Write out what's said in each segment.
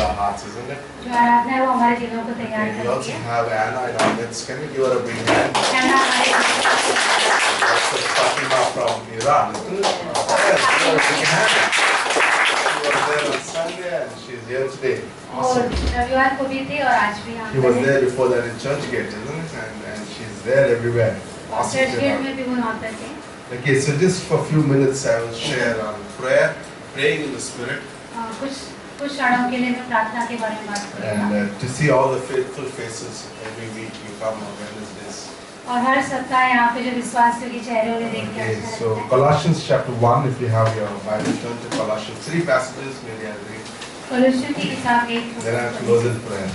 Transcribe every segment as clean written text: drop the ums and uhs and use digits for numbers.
our hearts, isn't it? जो आराधना है वो हमारे दिलों को तैयार We करती also है। have Anna in our midst. Can we give her a big hand? Anna हमारे That's Fatima from Iran, isn't it? Yes, give her a big hand. She was there on Sunday and she's here today. और Awesome. रविवार को भी थी और आज भी यहाँ She was पर है। there before that in Churchgate, isn't it? And she's there everywhere. Awesome. Church gate में भी वो यहाँ पर थे। Okay, so just for a few minutes I will share on prayer, praying in the Spirit. कुछ क्षणों के लिए मैं प्रार्थना के बारे में बात करूँगा। And to see all the faithful faces every week you come on Wednesdays. और हर सप्ताह यहाँ पे जो विश्वासियों के चेहरे उन्हें देख के Okay, अच्छा so लगता है। Colossians chapter 1, if you have your Bible, turn to Colossians. 3 passages, maybe I'll read. कोलोस्सियों की किताब 1 Then I'll close in prayer.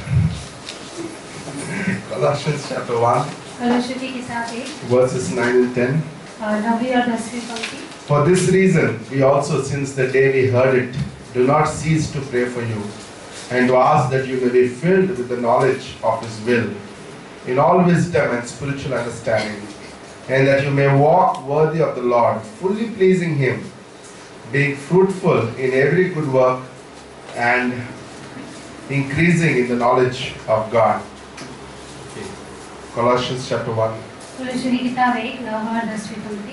Colossians chapter 1, कोलोस्सियों की किताब 1 verses 9 and 10. और 9वीं और 10वीं पंक्ति। For this reason, we also, since the day we heard it, do not cease to pray for you, and to ask that you may be filled with the knowledge of His will, in all wisdom and spiritual understanding, and that you may walk worthy of the Lord, fully pleasing Him, being fruitful in every good work, and increasing in the knowledge of God. Okay. Colossians chapter 1. कोलोस्सियों की किताब 1 9 और 10वीं पंक्ति।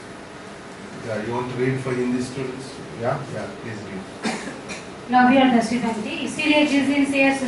Yeah, you want to read for Hindi students? Yeah, please read. 9वीं और 10वीं पंक्ति। इसीलिए जिस दिन से यह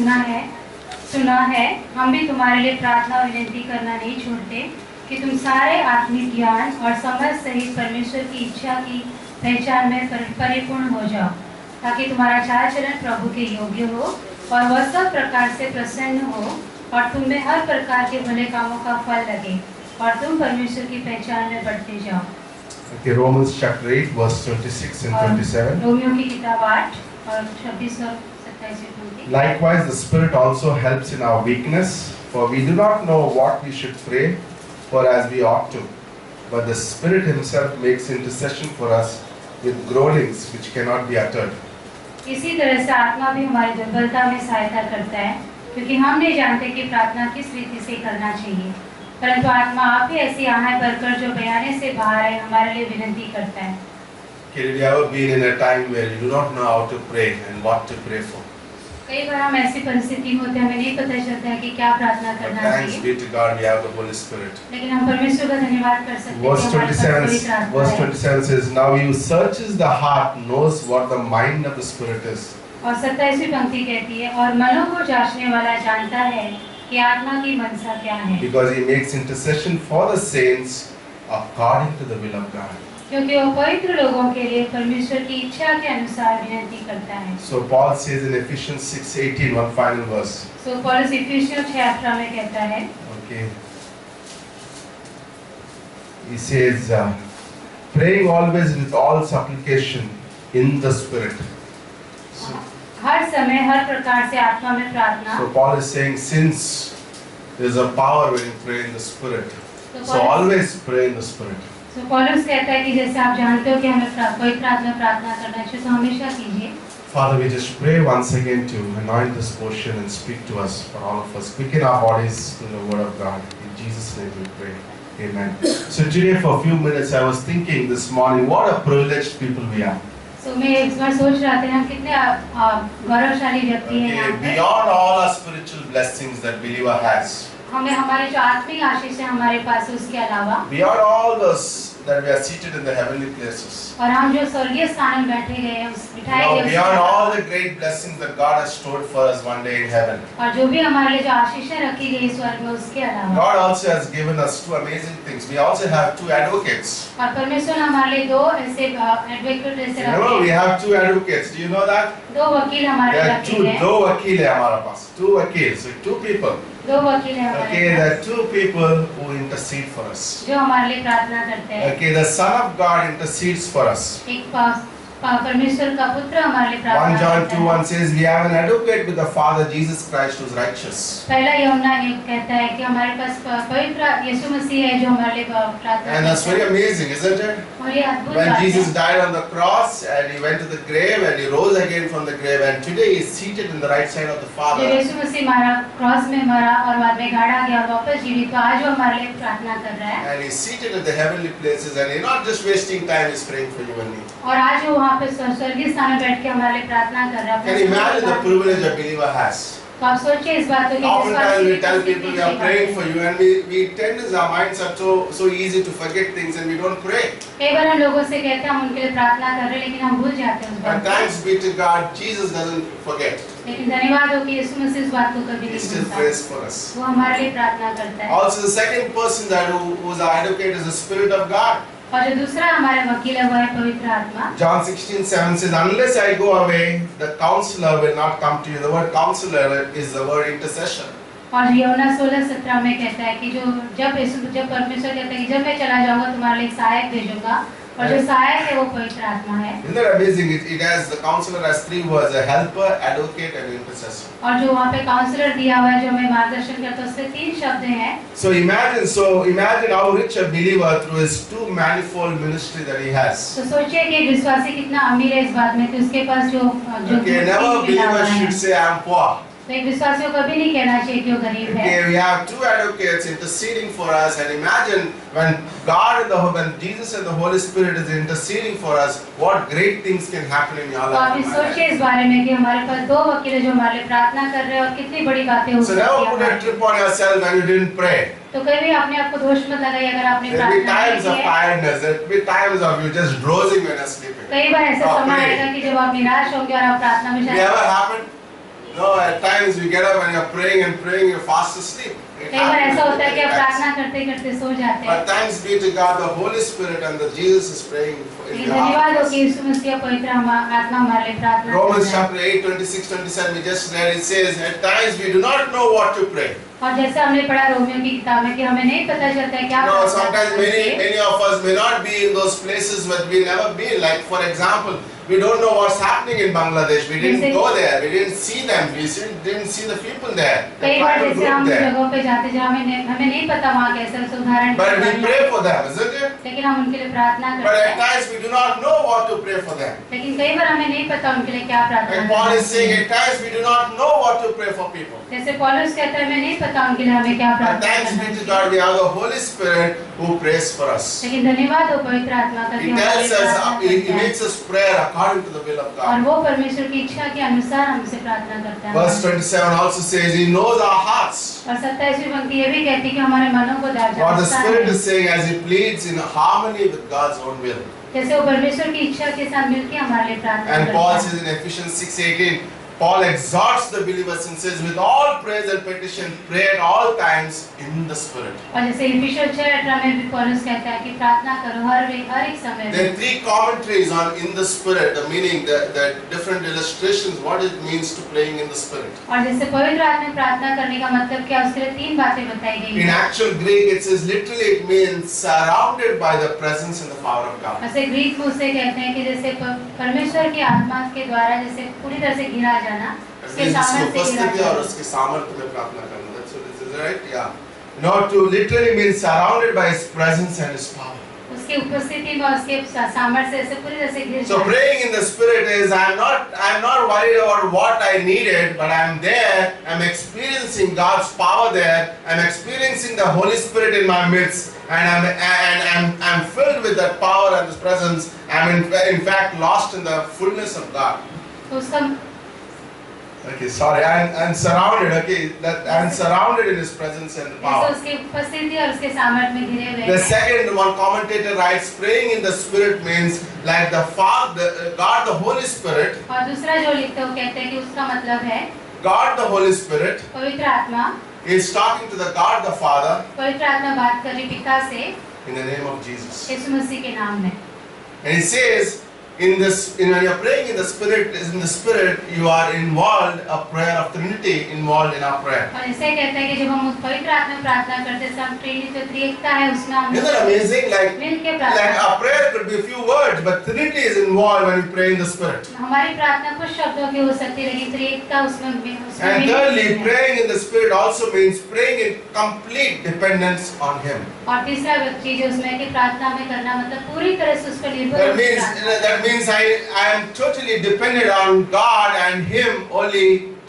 सुना है, हम भी तुम्हारे लिए प्रार्थना और विनती करना नहीं छोड़ते कि तुम सारे आत्मिक ज्ञान और समझ सहित परमेश्वर की इच्छा की पहचान में परिपूर्ण हो जाओ, ताकि तुम्हारा चाल चलन प्रभु के योग्य हो और वह सब प्रकार से प्रसन्न हो और तुम में हर प्रकार के भले कामों का फल लगे और तुम परमेश्वर की पहचान में बढ़ते जाओ। Okay, Romans chapter 8, verse 26 and 27. रोमियो की किताब 8 और 26 और 27 पंक्ति। Likewise, the Spirit also helps in our weakness, for we do not know what we should pray for as we ought to, but the Spirit Himself makes intercession for us with groanings which cannot be uttered. इसी तरह से आत्मा भी हमारी दुर्बलता में सहायता करता है, क्योंकि हम नहीं जानते कि प्रार्थना किस रीति से करना चाहिए, परंतु आत्मा आप ही ऐसी आहाय भरकर जो बयाने से बाहर है हमारे लिए विनती करता है। Have you ever been in a time where you do not know how to pray and what to pray for? कई बार हम ऐसी परिस्थिति में होते हैं, हमें नहीं पता चलता है कि क्या प्रार्थना But करना thanks चाहिए, be to God, we have the Holy Spirit. लेकिन हम परमेश्वर का धन्यवाद कर सकते हैं Verse कि हमारे पास पवित्र आत्मा है। 27 says, Now He who searches the heart knows what the mind of the Spirit is. और 27वीं पंक्ति कहती है, और मनों को जांचने वाला जानता है कि आत्मा की मनसा क्या है, Because He makes intercession for the saints according to the will of God. क्योंकि वो पवित्र लोगों के लिए परमेश्वर की इच्छा के अनुसार विनती करता है। So Paul says in Ephesians 6:18, one final verse. सो पौलुस इफिसियों 6:18 में कहता है, Okay. He says, praying always with all supplication in the Spirit. हर समय हर प्रकार से आत्मा में प्रार्थना। So Paul is saying, since there's a power when you pray in the Spirit, so always pray in the Spirit. सो पौलुस कहता है कि जैसे आप जानते हो कि हमें पवित्र आत्मा प्रार्थना करना चाहिए, तो हमेशा कीजिए। Father, we just pray once again to anoint this portion and speak to us, for all of us. Quicken our bodies to the Word of God. In Jesus' name we pray. Amen. So today for a few minutes I was thinking this morning, what a privileged people we are. सो मैं इस बार सोच रहा था हम कितने गौरवशाली व्यक्ति हैं यहाँ Okay, पे। beyond all our spiritual blessings that believer has, हमें हमारे जो आत्मिक आशीष है हमारे पास, उसके अलावा beyond all those that we are seated in the heavenly places, और हम जो स्वर्गीय स्थान में बैठे गए हैं, उस बिठाए गए beyond उसके all the great blessings that God has stored for us one day in heaven, और जो भी हमारे लिए जो आशीषें रखी गई स्वर्ग में, उसके अलावा God also has given us two amazing things. We also have two advocates. और परमेश्वर ने हमारे लिए दो ऐसे एडवोकेट ऐसे Remember, रखे we हैं, have two advocates. Do you know that? दो वकील हमारे There लिए are रखे two, हैं, दो वकील है हमारे पास. Two वकील, so two people. दो वकील हैं Okay, हमारे there pass, are two people who intercede for us. जो हमारे लिए प्रार्थना करते हैं। Okay, the Son of God intercedes for us. एक परमेश्वर का पुत्र हमारे लिए 1 प्रार्थना John करता है। 2:1 says, we have an advocate with the Father, Jesus Christ, who is righteous. पहला यूहन्ना 1 कहता है कि हमारे पास पवित्र यीशु मसीह है जो हमारे लिए प्रार्थना And that's करता very है। amazing, isn't it? और ये अद्भुत When बात Jesus है died on the cross and he went to the grave and he rose again from the grave and today he is seated in the right side of the जब Father. यीशु मसीह मारा, cross में मरा और बाद में गाड़ा गया और वापस जीवित, तो आज वो हमारे लिए प्रार्थना कर रहा है And he is seated in the heavenly places and he's not just wasting time, he's praying for you and me. और आज वो वहाँ वहाँ पे स्वर्गीय स्थान में बैठ के हमारे लिए प्रार्थना कर रहा है। Can you imagine the privilege a believer has? तो आप सोचिए इस बात को कि Oftentimes we tell people we are praying for you, and we tend to, our minds are so easy to forget things and we don't pray. कई बार हम लोगों से कहते हैं हम उनके लिए प्रार्थना कर रहे हैं लेकिन हम भूल जाते हैं उस बात But को। thanks be to God, Jesus doesn't forget. लेकिन धन्यवाद हो कि यीशु मसीह इस बात को कभी He नहीं still भूलता। prays for us. वो हमारे लिए प्रार्थना करता है। Also, the second person that who is our advocate is the Spirit of God. और जो दूसरा हमारे वकील है वो है पवित्र आत्मा। John 16:7 says, "Unless I go away, the Counselor will not come to you." The word Counselor is the word intercession. और यूहन्ना 16:17 में कहता है कि जब परमेश्वर कहता है कि जब मैं चला जाऊंगा तुम्हारे लिए एक सहायक भेजूंगा, और जो सहायक है वो पवित्र आत्मा है। Isn't that amazing? It has, the Counselor has three words: a helper, advocate, and intercessor. और जो वहाँ पे काउंसलर दिया हुआ है जो हमें मार्गदर्शन करता है उसके 3 शब्द हैं। So imagine how rich a believer through his two manifold ministry that he has. तो सोचिए कि एक विश्वासी कितना अमीर है इस बात में कि उसके पास जो Okay, never a believer should say I am poor. तो एक विश्वासी को कभी नहीं कहना चाहिए कि वो गरीब है। Okay, we have two advocates interceding for us, and imagine when when Jesus and the Holy Spirit is interceding for us, what great things can happen in your तो आप life. सोचिए इस बारे में कि हमारे पास 2 वकील हैं जो हमारे लिए प्रार्थना कर रहे हैं और कितनी बड़ी बातें हो So सकती never put a हैं। trip on yourself when you didn't pray. तो कभी अपने आप को दोष मत लगाइए अगर आपने There will be प्रार्थना times नहीं of की है। tiredness. There will be times of you just drowsing when you're sleeping. कई बार ऐसा Oh, समय pray. आएगा कि जब आप निराश होंगे और आप प्रार्थना में It जाएंगे। ever happened? No, at times you get up and you're praying and praying, you're fast asleep. It कई बार ऐसा होता है कि आप happens. प्रार्थना करते करते सो जाते हैं। But thanks be to God, the Holy Spirit and the Jesus is praying for in लेकिन your धन्यवाद हो heart. कि यीशु मसीह पवित्र आत्मा हमारे लिए प्रार्थना Romans करता है। chapter 8, 26, 27, we just read, it says, at times we do not know what to pray. और जैसे हमने पढ़ा रोमियो की किताब में कि हमें नहीं पता चलता है क्या No, प्रार्थना sometimes करना चाहिए। many of us may not be in those places where we never been. Like for example, we don't know what's happening in Bangladesh. We didn't go there. We didn't see them. We didn't see the people there. The कई बार tribal जैसे हम group there. जगहों पे जाते जहाँ हमें नहीं पता वहाँ कैसा उदाहरण But we pray for them, isn't it? लेकिन हम उनके लिए प्रार्थना But करते at हैं। times we do not know what to pray for them. लेकिन कई बार हमें नहीं पता उनके लिए क्या प्रार्थना Like Paul करना is saying, चाहिए। at times we do not know what to pray for people. जैसे पौलुस कहता है हमें नहीं पता उनके लिए हमें क्या But प्रार्थना thanks करना be to चाहिए। God, we have the Holy Spirit who prays for us. लेकिन धन्यवाद हो पवित्र आत्मा का कि He हमारे tells लिए us, प्रार्थना he करता है। makes us prayer according to the will of और God. वो परमेश्वर की इच्छा के अनुसार हमसे प्रार्थना करता है। Verse 27 also says, He knows our hearts. और 27वीं पंक्ति ये भी कहती है कि हमारे मनों को What the जानता Spirit है। is saying as He pleads in harmony with God's own will. जैसे वो परमेश्वर की इच्छा के साथ मिलकर हमारे लिए प्रार्थना And करता Paul है। says in Ephesians 6:18, Paul exhorts the believers and says, with all praise and petition, pray at all times in the Spirit. और जैसे इफिसियों 6:18 में भी पौलुस कहता है कि प्रार्थना करो हर एक समय There में। are three commentaries on in the Spirit, the meaning, the different illustrations, what it means to praying in the Spirit. और जैसे पवित्र आत्मा में प्रार्थना करने का मतलब क्या उसके लिए 3 बातें बताई गई In हैं। actual Greek, it says literally it means surrounded by the presence and the power of God. ऐसे ग्रीक में उसे कहते हैं कि जैसे परमेश्वर की आत्मा के द्वारा जैसे पूरी तरह से घिरा जाना, उसके उसकी सामर्थ्य से घिरा उपस्थिति और जाना। उसके सामर्थ्य में प्रार्थना करना. That's what it is, right? Yeah. No, to literally means surrounded by His presence and His power. उसकी उपस्थिति में उसके सामर्थ्य से पूरी तरह से घिर So जाना। praying in the Spirit is I'm not worried about what I needed, but I'm there. I'm experiencing God's power there. I'm experiencing the Holy Spirit in my midst, and I'm filled with that power and His presence. I'm in fact lost in the fullness of God. तो उसका Okay, sorry, I'm surrounded. Okay, that I'm surrounded in His presence and जैसे power. उसकी उपस्थिति और उसके सामर्थ्य में घिरे हुए The हैं। second one commentator writes, praying in the Spirit means like the Father, God, the Holy Spirit. और दूसरा जो लिखते हैं वो कहते हैं कि उसका मतलब है God, the Holy Spirit, पवित्र आत्मा। is talking to the God, the Father, पवित्र आत्मा बात कर रही पिता से in the name of Jesus. यीशु मसीह के नाम में। And He says, when you're praying in the Spirit, you are involved, a prayer of Trinity involved in our prayer. और इसे कहते हैं कि जब हम उस पवित्र आत्मा में प्रार्थना करते हैं हम त्रिएकता है उसमें हम Isn't that amazing? मिलके Like प्रार्थना। our prayer could be a few words, but Trinity is involved when we pray in the Spirit. हमारी प्रार्थना कुछ शब्दों की हो सकती है लेकिन त्रिएकता उसमें And thirdly, praying in the Spirit also means praying in complete dependence on Him. और तीसरा चीज उसमें कि प्रार्थना में करना मतलब पूरी तरह से उस पर निर्भर That होकर प्रार्थना। means I am totally dependent on God and Him only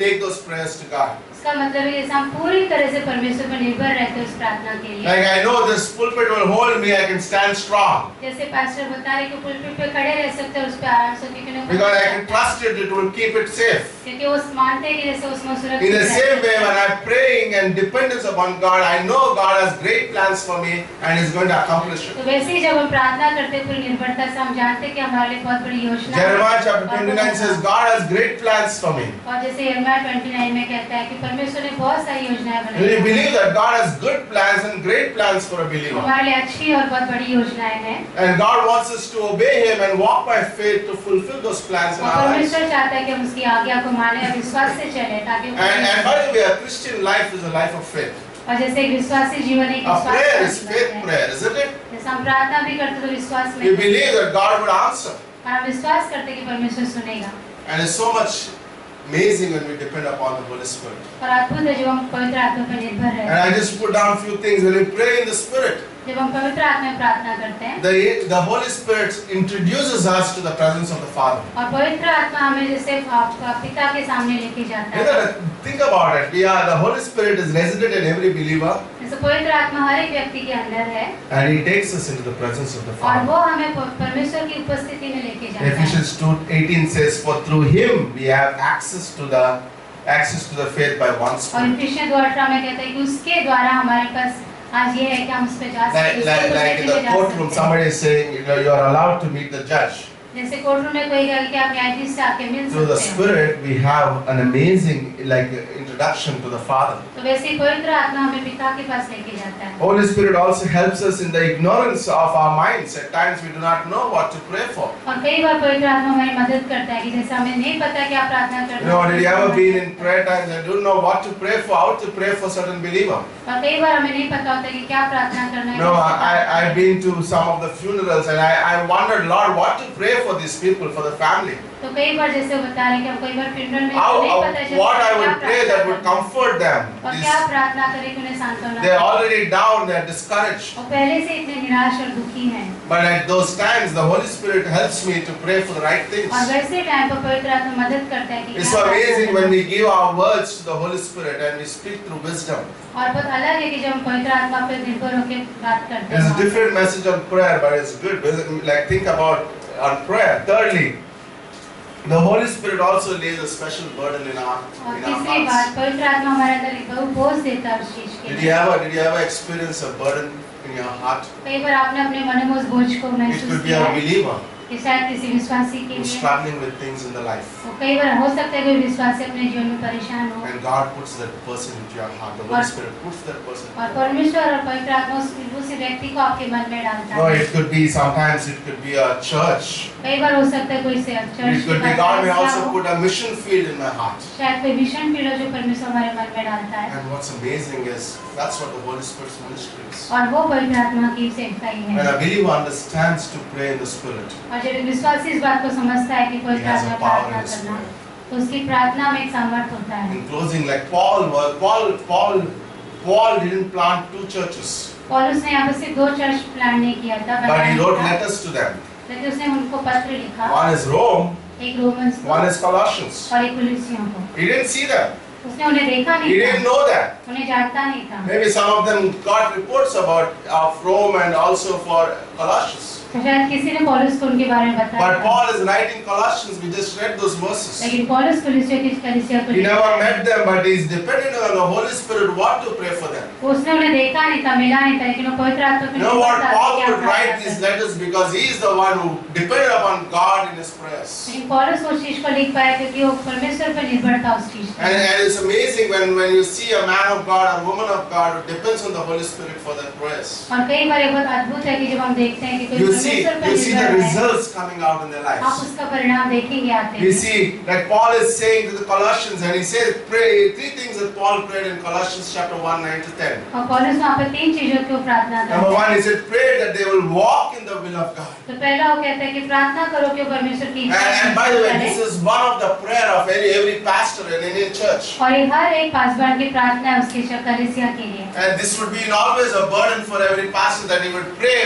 take those prayers to God. इसका मतलब है कि हम पूरी तरह से परमेश्वर पर निर्भर रहते हैं उस प्रार्थना के लिए। Like I know this pulpit will hold me, I can stand strong. जैसे पास्टर बता रहे कि पुलपिट पे खड़े रह सकते हैं उस पे आराम से क्योंकि Because I can trust it, it will keep it safe. क्योंकि वो मानते हैं कि जैसे उसमें सुरक्षित In the same way, when I'm praying and dependence upon God, I know God has great plans for me and is going to accomplish it. तो वैसे ही जब हम प्रार्थना करते हैं पूरी निर्भरता से हम जानते हैं कि हमारे लिए बहुत बड़ी योजना है। Jeremiah chapter 29 says, God has great plans for me. और जैसे यिर्मयाह 29 में कहता है कि परमेश्वर ने बहुत सारी योजनाएं बनाई Do you हैं। believe that God has good plans and great plans for a believer? हमारे लिए अच्छी और बहुत बड़ी योजनाएं हैं। And God wants us to obey Him and walk by faith to fulfill those plans in और our lives. परमेश्वर चाहता है कि हम उसकी आज्ञा को माने और विश्वास से चले ताकि And by the way, a Christian life is a life of faith. और जैसे एक विश्वासी जीवन एक A prayer is विश्वास faith prayer, isn't it? जैसे हम प्रार्थना भी करते तो विश्वास में We believe that God would answer. और हम विश्वास करते कि परमेश्वर सुनेगा। And it's so much amazing when we depend upon the Holy Spirit. और अद्भुत है जब हम पवित्र आत्मा पर निर्भर And रहते I just put down a few things. When we pray in the Spirit, जब हम पवित्र आत्मा में प्रार्थना करते हैं the Holy Spirit introduces us to the presence of the Father. और पवित्र आत्मा हमें जैसे पिता के सामने लेके जाता You है। know, think about it. The Holy Spirit is resident in every believer, जैसे पवित्र आत्मा हर एक व्यक्ति के अंदर है and He takes us into the presence of the और Father. वो हमें परमेश्वर की उपस्थिति में लेके जाता है। Ephesians 2:18 says, "For through Him we have access to the faith by one और Spirit." इफिसियंस 2:18 में कहता है कि उसके द्वारा हमारे पास आज ये है कि हम उस पे जा सकते हैं। Like in the courtroom, somebody is saying, you are allowed to meet the judge. जैसे कोर्टरूम में कोई कहे कि आप न्यायाधीश से आके मिल Through the सकते हैं। Spirit, we have an amazing introduction to the Father. तो वैसे ही पवित्र आत्मा हमें पिता के पास लेके जाता है। Holy Spirit also helps us in the ignorance of our minds. At times we do not know what to pray for. और कई बार पवित्र आत्मा हमारी मदद करता है कि जैसे हमें नहीं पता क्या प्रार्थना करना है। You know, did you ever been in prayer times and don't know what to pray for, how to pray for certain believer? और कई बार हमें नहीं पता होता कि क्या प्रार्थना करना है। No, I've been to some of the funerals and I wondered, Lord, what to pray for these people, for the family. तो कई बार जैसे वो बता रहे हैं कि हम कई बार फ्यूनरल में How, नहीं पता चलता what I क्या would pray that would प्रार्थना comfort them. करना है। और क्या प्रार्थना करें कि उन्हें सांत्वना They're दें। already down, they're discouraged. और पहले से इतने निराश और दुखी हैं। But at those times, the Holy Spirit helps me to pray for the right things. और वैसे टाइम पर पवित्र आत्मा मदद करता है कि It's क्या so प्रार्थना amazing करना when है। we give our words to the Holy Spirit and we speak through wisdom. और बहुत अलग है कि जब हम पवित्र आत्मा पर निर्भर होकर बात करते There's a हैं। different message on prayer, but it's good. Like think about on prayer. Thirdly, the Holy Spirit also lays a special burden in our और in तीसरी our बात hearts. पवित्र आत्मा हमारे अंदर एक बहुत बोझ देता है उस चीज के Did लिए। you ever experience a burden in your heart? कई बार आपने अपने मन में उस बोझ को It महसूस could be किया a है believer कि शायद किसी विश्वासी के who's लिए struggling with things in the life, वो कई बार हो सकता है कोई विश्वासी अपने जीवन में परेशान हो and God puts that person into your heart. The Holy Spirit puts that person. और परमेश्वर और पवित्र आत्मा उस व्यक्ति को आपके मन में डालता No, है। it could be sometimes it could be a church. कई बार हो सकता है कोई से It church could be God may also put a mission field in my heart. शायद कोई मिशन फील्ड जो परमेश्वर हमारे मन में डालता है And what's amazing is that's what the Holy Spirit's ministry is. और वो पवित्र आत्मा की सेवकाई When है। a believer understands to pray in the Spirit, और जब एक विश्वासी इस बात को समझता है कि he पवित्र has आत्मा a power प्रार्थना in his करना prayer. तो उसकी प्रार्थना में एक सामर्थ्य होता है। In closing, like Paul didn't plant 2 churches, पौलुस ने यहाँ पर सिर्फ 2 चर्च प्लान नहीं किया था, but he बनाया wrote था, letters to them. लेकिन उसने उनको पत्र लिखा, One is Rome, एक रोमन्स को one is Colossians. और एक कुलिसियों को। He didn't see them. उसने उन्हें देखा He नहीं didn't था, know that. उन्हें जानता नहीं था। Maybe some of them got reports about of Rome and also for Colossians. तो शायद किसी ने पौलुस को उनके बारे में बताया But था। Paul is writing Colossians. We just read those verses. लेकिन पौलुस कुलिसियों की कलीसिया को He लिखा never है। met them, but he's dependent on the Holy Spirit what to pray for them. उसने उन्हें देखा नहीं था, मिला नहीं था, लेकिन वो पवित्र आत्मा पे You know what? निर्भर था Paul कि क्या could write प्रार्थना these करना है। letters because he is the one who depended upon God in his prayers. लेकिन पौलुस उस चीज को लिख पाया क्योंकि वो परमेश्वर पर निर्भर था उस चीज पे। And it's amazing when you see a man of God or woman of God who depends on the Holy Spirit for their prayers. और कई बार ये बहुत अद्भुत है कि जब हम देखते हैं कि कोई You see परमेश्वर पर the निर्भर है, results coming out in their आप lives. उसका परिणाम देखेंगे आते You हैं। see, like Paul is saying to the Colossians, and he says, pray 3 things that Paul prayed in Colossians chapter 1, 9 to 10. और पौलुस वहाँ पर 3 चीजों की प्रार्थना करता Number है। 1, he said, pray that they will walk in the will of God. तो पहला वो कहता है कि प्रार्थना करो कि वो परमेश्वर की And by the way, करें। this is one of the prayer of every pastor in any church. और ये हर एक पासवान की प्रार्थना है उसके कलीसिया के लिए। And this would be always a burden for every pastor that he would pray for his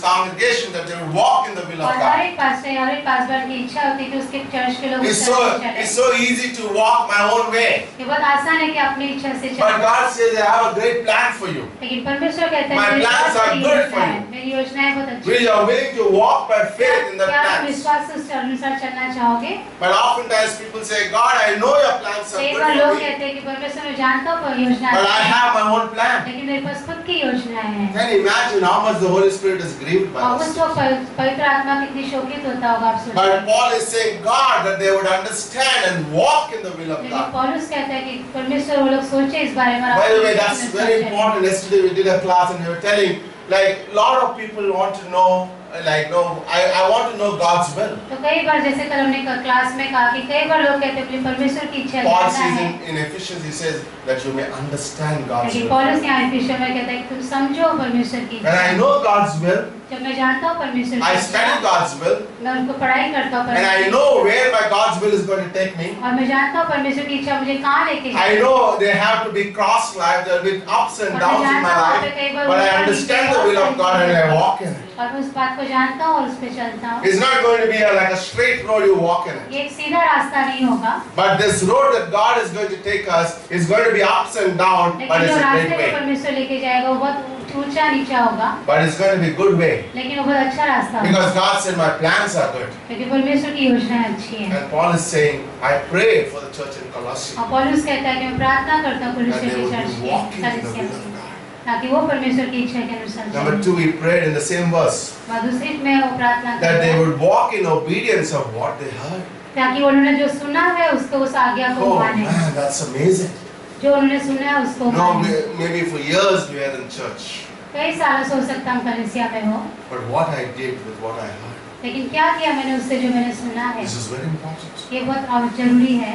congregation that they would walk in the will of और हर God. एक पास्टर हर एक पासवान की इच्छा होती है कि उसके चर्च के लोग It's उस तरह से चलें। so easy to walk my own way. ये बहुत आसान है कि अपनी इच्छा से But चलें। God says, I have a great plan for you. लेकिन परमेश्वर कहता है My मेरी plans बहुत are बड़ी good योजना for है, you. मेरी योजनाएं बहुत अच्छी We are willing to walk by faith in the क्या तुम plans. विश्वास से उसके अनुसार चलना चाहोगे? But oftentimes people say, God, I know your plans are कई good बार लोग for me, कहते हैं कि परमेश्वर मैं जानता हूँ पर योजना but I अच्छी है, have my own plan. लेकिन मेरे पास खुद की योजनाएं हैं। Can you imagine how much the Holy Spirit is grieved by और us? उस वक्त पवित्र आत्मा कितनी शोकित होता होगा आप सोचिए। But Paul is saying, God, that they would understand and walk in the will of लेकिन God. पौलुस कहता है कि परमेश्वर वो लोग सोचे इस बारे में। By the way, that's very important. Yesterday we did a class and we were telling, like, a lot of people want to know, like, no, I want to know God's will. तो कई बार जैसे कल हमने class में कहा कि कई बार लोग कहते हैं कि परमेश्वर की इच्छा Paul जानना says है। in Ephesians, he says that you may understand God's लेकिन will. पौलुस यहाँ एफिसियों में कहता है कि तुम समझो परमेश्वर की When I know God's will, जब मैं जानता हूँ परमेश्वर I की study इच्छा, God's will, मैं उनको पढ़ाई करता हूँ and I know where my God's will is going to take me. और मैं जानता हूँ परमेश्वर की इच्छा मुझे कहाँ लेके I know there have to be cross life, there will be ups and downs in my life, but I understand the will of God and I walk in it. और मैं उस बात को जानता हूँ और उस पे चलता हूँ। It's not going to be like a straight road you walk in it. ये एक सीधा रास्ता नहीं होगा, But this road that God is going to take us is going to be ups and downs, but लेकिन it's जो a रास्ते great को way. परमेश्वर लेके जाएगा वो बहुत ऊंचा नीचा होगा, But it's going to be a good way. लेकिन वो बहुत अच्छा रास्ता होगा, Because God said my plans are good. क्योंकि परमेश्वर की योजना अच्छी है। And Paul is saying, I pray for the church in Colossae और पौलुस कहता है कि मैं प्रार्थना करता हूँ that कुरिन्थियों they की will चर्च be के walking in the कलीसिया will of में, God. ताकि वो परमेश्वर की इच्छा के अनुसार Number चलें। 2, we prayed in the same verse और दूसरी में वो प्रार्थना that करता they है would walk in obedience of what they heard. ताकि उन्होंने जो सुना है उसको उस आज्ञा को Oh माने, man, that's amazing. जो उन्होंने सुना है उसको No, माने। maybe for years we are in church, कई सालों से हो सकता हम कलीसिया में हो, but what I did with what I heard, लेकिन क्या किया मैंने उससे जो मैंने सुना है, this is very important. ये बहुत जरूरी है।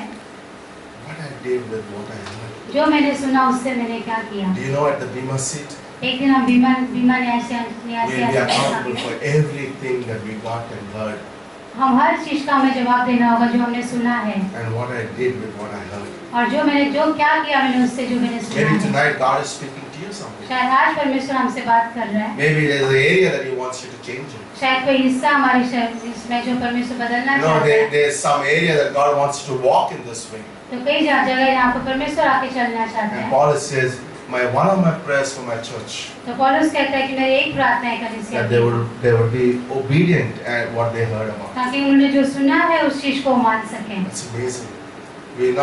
What I did with what I heard. जो मैंने सुना उससे मैंने क्या किया। Do you know at the Bima seat, एक दिन हम बीमा न्याय से we'll be accountable for everything that we got and heard हम हर चीज का हमें जवाब देना होगा जो हमने सुना है, and what I did with what I heard. और जो क्या किया मैंने उससे जो मैंने सुना Maybe है। tonight God is speaking to you something. शायद आज परमेश्वर हमसे बात कर रहा है, Maybe there's an area that He wants you to change it. शायद कोई हिस्सा हमारे शरीर इसमें जो परमेश्वर बदलना No, चाहता है। there's some area that God wants you to walk in this way. तो कई जगह यहाँ पर परमेश्वर आके चलना चाहता And है। Paul says, one of my prayers for my church, तो पौलुस कहता है कि मेरी एक प्रार्थना है कलीसिया that की, they would be obedient at what they heard about. ताकि उन्होंने जो सुना है उस चीज को मान सकें। That's amazing. We're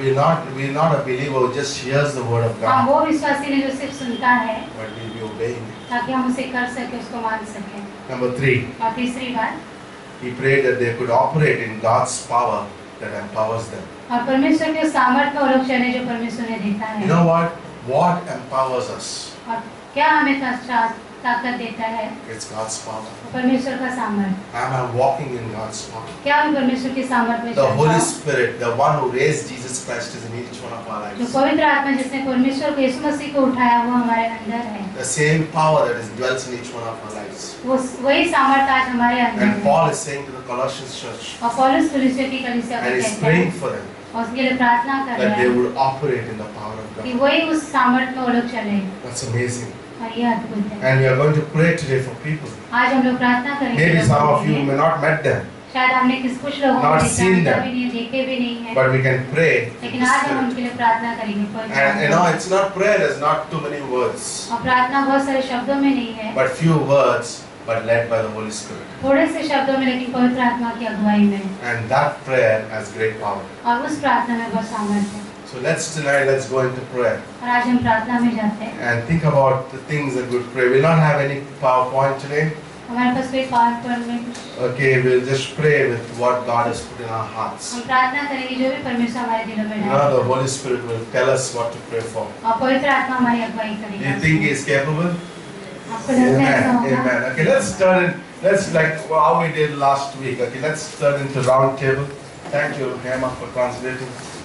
not a believer who just hears the word of हम God, वो विश्वासी ने जो सिर्फ सुनता है but we'll be obeying it. ताकि हम उसे कर सके, उसको मान सके। Number 3, और तीसरी बात, he prayed that they could operate in God's power that empowers them. और परमेश्वर के सामर्थ्य में वो लोग चले जो परमेश्वर ने देता है। You know what? What empowers us? और क्या हमें ताकत देता है? It's God's power. परमेश्वर का सामर्थ्य। Am I walking in God's power? क्या हम परमेश्वर के सामर्थ्य में The चलता Holy हूँ? Spirit, the one who raised Jesus Christ, is in each one of our जो lives. पवित्र आत्मा जिसने परमेश्वर को यीशु मसीह को उठाया वो हमारे अंदर है। The same power that is dwells in each one of our lives. वही सामर्थ्य आज हमारे अंदर And है। Paul is saying to the Colossians church, और पौलुस कलीसिया की कलीसिया को and he's कहता praying है for them, और उसके लिए प्रार्थना कर that रहा they है would operate in the power of कि God. वही उस सामर्थ्य में वो लोग चले, That's amazing. और ये अद्भुत है। And we are going to pray today for people. आज हम लोग प्रार्थना करेंगे। Maybe some लोगों of के you लिए। may not met them, शायद हमने कुछ लोगों Not को seen देखा them. भी नहीं, देखे भी नहीं है, but we can pray. in लेकिन the आज हम Spirit. उनके लिए प्रार्थना करेंगे। पवित्र And you आत्मा। know, it's not prayer, there's not too many words, और प्रार्थना बहुत सारे शब्दों में नहीं है, but few words, but led by the Holy Spirit. थोड़े से शब्दों में, लेकिन पवित्र आत्मा की अगुवाई में, And that prayer has great power. और उस प्रार्थना में बहुत सामर्थ्य है। So let's go into prayer और आज हम प्रार्थना में जाते हैं। and think about the things that we pray. We'll not have any PowerPoint today. हमारे पास कोई PowerPoint में कुछ, Okay, we'll just pray with what God has put in our hearts. हम प्रार्थना करेंगे जो भी परमेश्वर हमारे दिलों में You डाले, know, the Holy Spirit will tell us what to pray for. और पवित्र आत्मा हमारी अगुवाई Do करेगा। you think He is capable? आपको लगता है ऐसा Amen. होगा? Amen. Okay, let's turn it. Let's like how we did last week. Okay, let's turn into round table. Thank you, Hema, for translating.